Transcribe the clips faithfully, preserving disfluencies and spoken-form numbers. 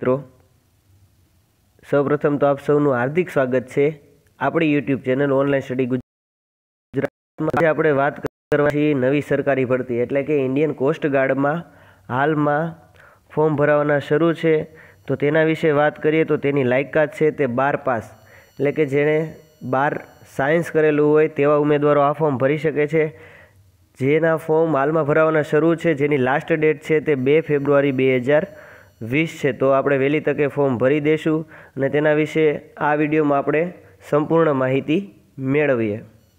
મિત્રો, સૌપ્રથમ તો આપ સૌનું હાર્દિક સ્વાગત છે આપણી યુટ્યુબ ચેનલ ઓનલાઈન સ્ટડી ગુજરાતમાં. આજે આપણે વાત કરવા છીએ નવી સરકારી ભરતી એટલે કે ઇન્ડિયન કોસ્ટ ગાર્ડમાં હાલમાં ફોર્મ ભરાવાના શરૂ છે. તો તેના વિશે વાત કરીએ તો તેની લાયકાત છે તે બાર પાસ એટલે કે જેણે બાર સાયન્સ કરેલું હોય તેવા ઉમેદવારો આ ફોર્મ ભરી શકે છે. જેના ફોર્મ હાલમાં ભરાવાના શરૂ છે, જેની લાસ્ટ ડેટ છે તે બે ફેબ્રુઆરી બે હજાર વીસ છે. તો આપણે વહેલી તકે ફોર્મ ભરી દઈશું અને તેના વિશે આ વિડીયોમાં આપણે સંપૂર્ણ માહિતી મેળવીએ.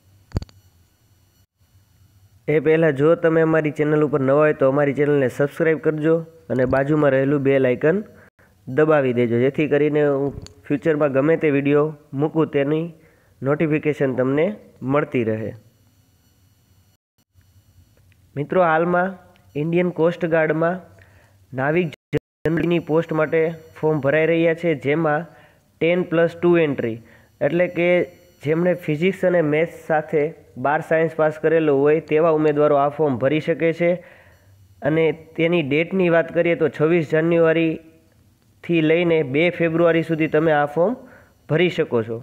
એ પહેલાં જો તમે અમારી ચેનલ ઉપર નવા હોય તો અમારી ચેનલને સબસ્ક્રાઈબ કરજો અને બાજુમાં રહેલું બેલ આઇકન દબાવી દેજો, જેથી કરીને હું ફ્યુચરમાં ગમે તે વિડીયો મૂકું તેની નોટિફિકેશન તમને મળતી રહે. મિત્રો, હાલમાં ઇન્ડિયન કોસ્ટ ગાર્ડમાં નાવિક જનરલની પોસ્ટ માટે ફોર્મ ભરાઈ રહ્યા છે, જેમાં ટેન પ્લસ ટુ એન્ટ્રી એટલે કે જેમણે ફિઝિક્સ અને મેથ્સ સાથે બાર સાયન્સ પાસ કરેલું હોય તેવા ઉમેદવારો આ ફોર્મ ભરી શકે છે. અને તેની ડેટની વાત કરીએ તો છવ્વીસ જાન્યુઆરીથી લઈને બે ફેબ્રુઆરી સુધી તમે આ ફોર્મ ભરી શકો છો.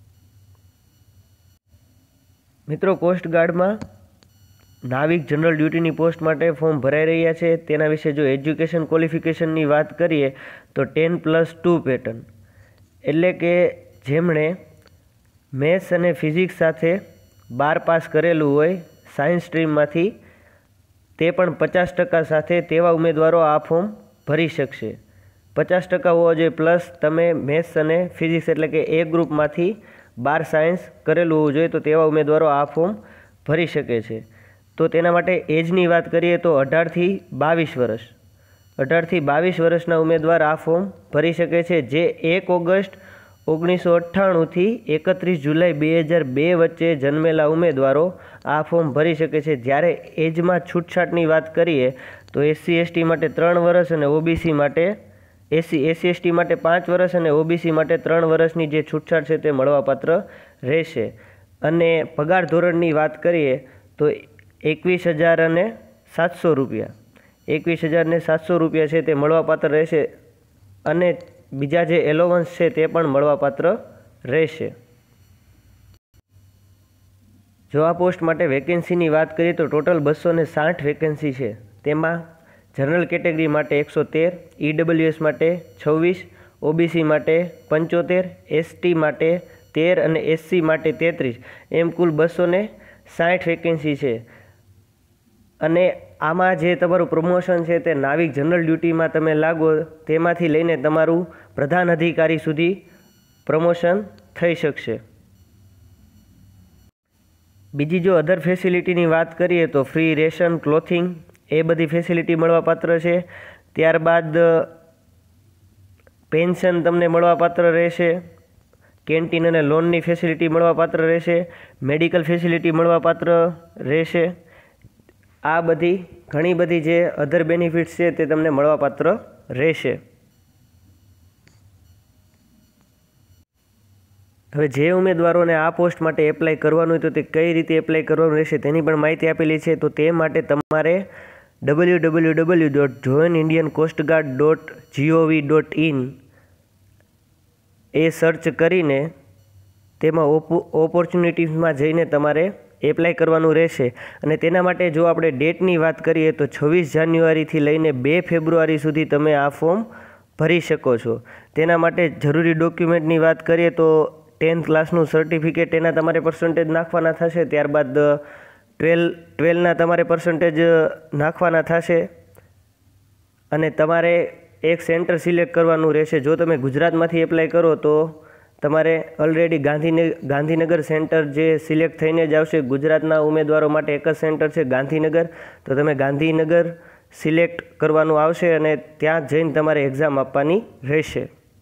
મિત્રો, કોસ્ટ ગાર્ડમાં નાવિક જનરલ ડ્યુટીની પોસ્ટ માટે ફોર્મ ભરાઈ રહ્યા છે. તેના વિશે જો એજ્યુકેશન ક્વોલિફિકેશનની વાત કરીએ તો ટેન પ્લસ ટુ પેટર્ન એટલે કે જેમણે મેથ્સ અને ફિઝિક્સ સાથે બાર પાસ કરેલું હોય સાયન્સ સ્ટ્રીમમાંથી, તે પણ પચાસ ટકા સાથે તેવા ઉમેદવારો આ ફોર્મ ભરી શકશે. પચાસ ટકા હોવા જોઈએ પ્લસ તમે મેથ્સ અને ફિઝિક્સ એટલે કે એ ગ્રુપમાંથી બાર સાયન્સ કરેલું હોવું જોઈએ, તો તેવા ઉમેદવારો આ ફોર્મ ભરી શકે છે. તો તેના માટે એજની વાત કરીએ તો અઢારથી બાવીસ વર્ષ અઢારથી બાવીસ વર્ષના ઉમેદવાર આ ફોર્મ ભરી શકે છે. જે એક ઓગસ્ટ ઓગણીસો અઠ્ઠાણુંથી એકત્રીસ જુલાઈ બે હજાર બે વચ્ચે જન્મેલા ઉમેદવારો આ ફોર્મ ભરી શકે છે. જ્યારે એજમાં છૂટછાટની વાત કરીએ તો એસસી એસટી માટે ત્રણ વર્ષ અને ઓબીસી માટે એસસી એસસી એસટી માટે પાંચ વર્ષ અને ઓબીસી માટે ત્રણ વર્ષની જે છૂટછાટ છે તે મળવાપાત્ર રહેશે. અને પગાર ધોરણની વાત કરીએ તો એકવીસ હજાર અને સાતસો રૂપિયા એકવીસ હજાર ને સાતસો રૂપિયા છે તે મળવાપાત્ર રહેશે. અને બીજા જે એલોવન્સ છે તે પણ મળવાપાત્ર રહેશે. જો આ પોસ્ટ માટે વેકેન્સીની વાત કરીએ તો ટોટલ બસો ને સાઠ વેકેન્સી છે. તેમાં જનરલ કેટેગરી માટે એકસો તેર, ઈડબ્લ્યુએસ માટે છવ્વીસ, ઓબીસી માટે પંચોતેર, એસટી માટે તેર અને એસસી માટે તેત્રીસ, એમ કુલ બસો ને સાઠ વેકેન્સી છે. અને આમાં જે તમારું પ્રમોશન છે તે નાવિક જનરલ ડ્યુટીમાં તમે લાગો તેમાંથી લઈને તમારું પ્રધાન અધિકારી સુધી પ્રમોશન થઈ શકશે. બીજી જો અધર ફેસિલિટીની વાત કરીએ તો ફ્રી રેશન, ક્લોથિંગ એ બધી ફેસિલિટી મળવાપાત્ર છે. ત્યારબાદ પેન્શન તમને મળવાપાત્ર રહેશે, કેન્ટીન અને લોનની ફેસિલિટી મળવાપાત્ર રહેશે, મેડિકલ ફેસિલિટી મળવાપાત્ર રહેશે. આ બધી ઘણી બધી જે અધર બેનિફિટ્સ છે તે તમને મળવાપાત્ર રહેશે. હવે જે ઉમેદવારોને આ પોસ્ટ માટે એપ્લાય કરવાનું હોય તો તે કઈ રીતે એપ્લાય કરવાનું રહેશે તેની પણ માહિતી આપેલી છે. તો તે માટે તમારે W W W dot join Indian coastguard dot gov dot in એ સર્ચ કરીને તેમાં ઓપો ઓપોર્ચ્યુનિટીઝમાં જઈને તમારે એપ્લાય કરવાનું રહેશે. અને તેના માટે જો આપણે ડેટની વાત કરીએ તો છવ્વીસ જાન્યુઆરીથી લઈને બે ફેબ્રુઆરી સુધી તમે આ ફોર્મ ભરી શકો છો. તેના માટે જરૂરી ડોક્યુમેન્ટની વાત કરીએ તો ટેન્થ ક્લાસનું સર્ટિફિકેટ, એના તમારે પર્સન્ટેજ નાખવાના થશે. ત્યારબાદ ટ્વેલ્વ ટ્વેલ્વના તમારે પર્સન્ટેજ નાખવાના થશે. અને તમારે એક સેન્ટર સિલેક્ટ કરવાનું રહેશે. જો તમે ગુજરાતમાંથી એપ્લાય કરો તો તમારે ઓલરેડી ગાંધીનગર ગાંધીનગર સેન્ટર જે સિલેક્ટ થઈને જ આવશે. ગુજરાતના ઉમેદવારો માટે એક જ સેન્ટર છે ગાંધીનગર, તો તમે ગાંધીનગર સિલેક્ટ કરવાનું આવશે અને ત્યાં જઈને તમારે એક્ઝામ આપવાની રહેશે.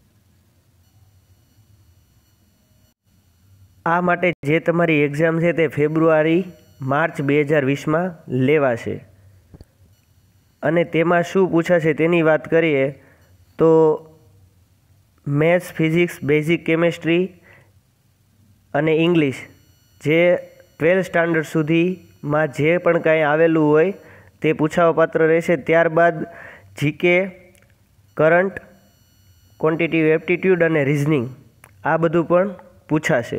આ માટે જે તમારી એક્ઝામ છે તે ફેબ્રુઆરી માર્ચ બે હજાર વીસમાં લેવાશે. અને તેમાં શું પૂછાશે તેની વાત કરીએ તો મેથ્સ, ફિઝિક્સ, બેઝિક કેમેસ્ટ્રી અને ઇંગ્લિશ જે ટ્વેલ્થ સ્ટાન્ડર્ડ સુધીમાં જે પણ કાંઈ આવેલું હોય તે પૂછાવાપાત્ર રહેશે. ત્યારબાદ જીકે, કરંટ ક્વોન્ટિટિવ એપ્ટિટ્યૂડ અને રિઝનિંગ આ બધું પણ પૂછાશે.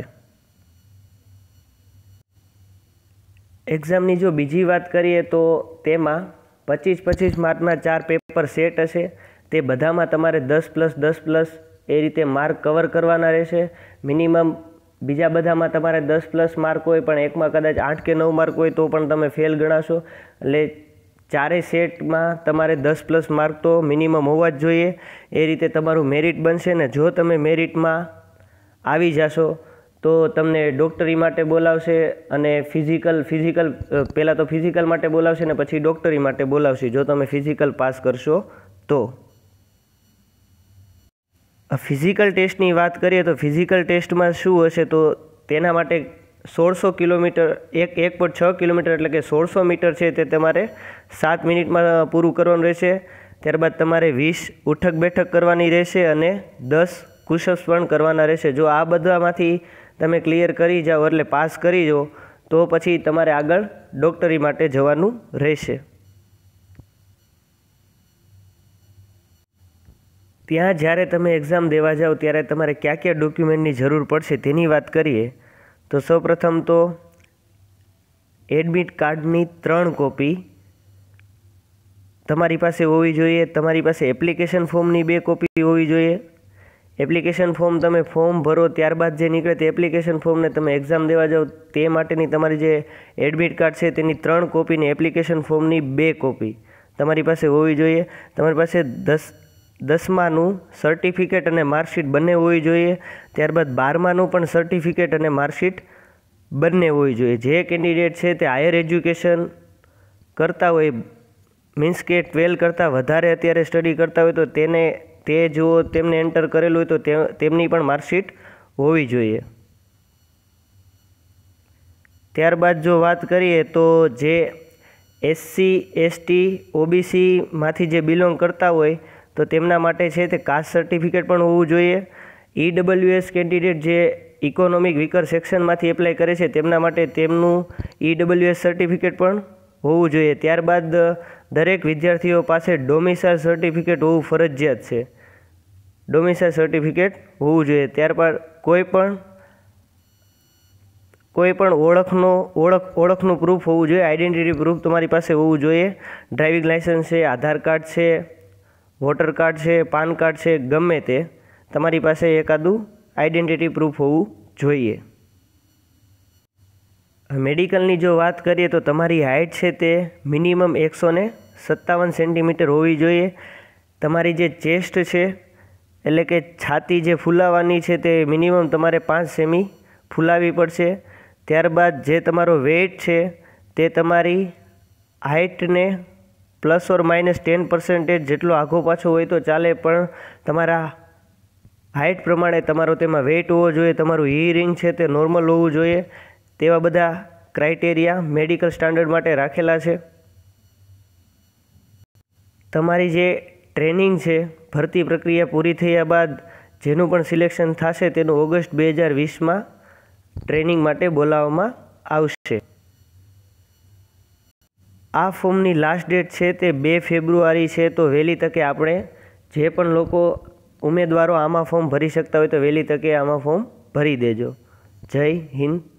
એક્ઝામની જો બીજી વાત કરીએ તો તેમાં પચીસ પચીસ માર્કના ચાર પેપર સેટ હશે. તે બધામાં તમારે દસ પ્લસ દસ પ્લસ એ રીતે માર્ક કવર કરવાના રહેશે. મિનિમમ બીજા બધામાં તમારે દસ પ્લસ માર્ક હોય પણ એકમાં કદાચ આઠ કે નવ માર્ક હોય તો પણ તમે ફેલ ગણાશો. એટલે ચારેય સેટમાં તમારે દસ પ્લસ માર્ક તો મિનિમમ હોવા જ જોઈએ. એ રીતે તમારું મેરિટ બનશે ને જો તમે મેરિટમાં આવી જશો તો તમને ડૉક્ટરી માટે બોલાવશે અને ફિઝિકલ ફિઝિકલ પહેલાં તો ફિઝિકલ માટે બોલાવશે ને પછી ડૉક્ટરી માટે બોલાવશે જો તમે ફિઝિકલ પાસ કરશો તો. ફિઝિકલ ટેસ્ટની વાત કરીએ તો ફિઝિકલ ટેસ્ટમાં શું હશે તો તેના માટે સોળસો કિલોમીટર એક એક પોઈન્ટ છ કિલોમીટર એટલે કે સોળસો મીટર છે તે તમારે સાત મિનિટમાં પૂરું કરવાનું રહેશે. ત્યારબાદ તમારે વીસ ઉઠક બેઠક કરવાની રહેશે અને દસ પુશઅપ્સ પણ કરવાના રહેશે. જો આ બધામાંથી તમે ક્લિયર કરી જાઓ એટલે પાસ કરી જાઓ તો પછી તમારે આગળ ડૉક્ટરી માટે જવાનું રહેશે. ત્યાં જ્યારે તમે એક્ઝામ દેવા જાઓ ત્યારે તમારે કયા કયા ડોક્યુમેન્ટની જરૂર પડશે તેની વાત કરીએ તો સૌપ્રથમ તો એડમિટ કાર્ડની ત્રણ કોપી તમારી પાસે હોવી જોઈએ. તમારી પાસે એપ્લિકેશન ફોર્મની બે કોપી હોવી જોઈએ. એપ્લિકેશન ફોર્મ તમે ફોર્મ ભરો ત્યારબાદ જે નીકળે તે એપ્લિકેશન ફોર્મને તમે એક્ઝામ દેવા જાઓ તે માટેની તમારી જે એડમિટ કાર્ડ છે તેની ત્રણ કોપીની એપ્લિકેશન ફોર્મની બે કોપી તમારી પાસે હોવી જોઈએ. તમારી પાસે દસ દસમાનું સર્ટિફિકેટ અને માર્કશીટ બંને હોવી જોઈએ. ત્યારબાદ બારમાનું પણ સર્ટિફિકેટ અને માર્કશીટ બંને હોવી જોઈએ. જે કેન્ડિડેટ છે તે હાયર એજ્યુકેશન કરતા હોય મીન્સ કે ટ્વેલ્વ કરતાં વધારે અત્યારે સ્ટડી કરતા હોય તો તેને તે જો તેમને એન્ટર કરેલું હોય તો તે તેમની પણ માર્કશીટ હોવી જોઈએ. ત્યારબાદ જો વાત કરીએ તો જે એસસી એસટી ઓબીસીમાંથી જે બિલોંગ કરતા હોય તો તેમના માટે છે તે કાસ્ટ સર્ટિફિકેટ પણ હોવું જોઈએ. ઈડબ્લ્યુએસ કેન્ડિડેટ જે ઇકોનોમિક વીકર સેક્શનમાંથી એપ્લાય કરે છે તેમના માટે તેમનું ઈડબ્લ્યુએસ સર્ટિફિકેટ પણ હોવું જોઈએ. ત્યારબાદ દરેક વિદ્યાર્થીઓ પાસે ડોમિસાઇલ સર્ટિફિકેટ હોવું ફરજિયાત છે. ડોમિસાઇલ સર્ટિફિકેટ હોવું જોઈએ. ત્યારબાદ કોઈ પણ કોઈ પણ ઓળખનો ઓળખ ઓળખનું પ્રૂફ હોવું જોઈએ. આઈડેન્ટિટી પ્રૂફ તમારી પાસે હોવું જોઈએ. ડ્રાઇવિંગ લાઇસન્સ છે, આધાર કાર્ડ છે, વોટર કાર્ડ છે, પાન કાર્ડ છે, ગમે તે તમારી પાસે એકાદું આઈડેન્ટિટી પ્રૂફ હોવું જોઈએ. મેડિકલની જો વાત કરીએ તો તમારી હાઇટ છે તે મિનિમમ એકસો ને સત્તાવન સેન્ટીમીટર હોવી જોઈએ. તમારી જે ચેસ્ટ છે એટલે કે છાતી જે ફૂલાવાની છે તે મિનિમમ તમારે પાંચ સેમી ફૂલાવી પડશે. ત્યારબાદ જે તમારો વેઇટ છે તે તમારી હાઇટને plus or minus ten percentage જેટલો આઘો પાછો હોય તો ચાલે પણ તમારા હાઇટ પ્રમાણે તમારો તેમાં વેઇટ હોવો જોઈએ. તમારું હિયરિંગ છે તે નોર્મલ હોવું જોઈએ. તેવા બધા ક્રાઇટેરિયા મેડિકલ સ્ટાન્ડર્ડ માટે રાખેલા છે. તમારી જે ટ્રેનિંગ છે ભરતી પ્રક્રિયા પૂરી થયા બાદ જેનું પણ સિલેક્શન થશે તેનું ઓગસ્ટ બે હજાર વીસમાં ટ્રેનિંગ માટે બોલાવવામાં આવશે. આ ફોર્મની લાસ્ટ ડેટ છે તે બે ફેબ્રુઆરી છે તો વહેલી તકે આપણે જે પણ લોકો ઉમેદવારો આમાં ફોર્મ ભરી શકતા હોય તો વહેલી તકે આમાં ફોર્મ ભરી દેજો. જય હિન્દ.